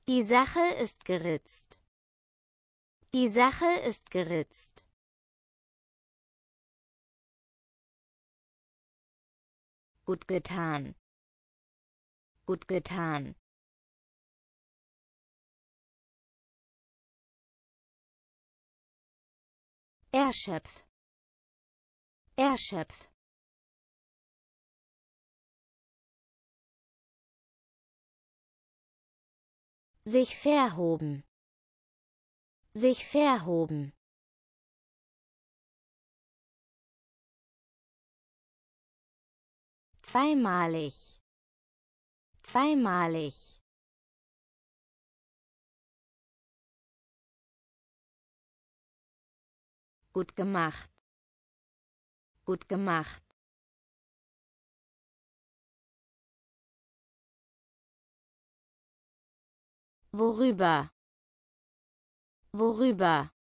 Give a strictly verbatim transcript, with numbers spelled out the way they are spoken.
Die Sache ist geritzt. Die Sache ist geritzt. Gut getan. Gut getan. Erschöpft. Erschöpft. Sich verhoben. Sich verhoben. Zweimalig. Zweimalig. Gut gemacht. Gut gemacht. Worüber? Worüber?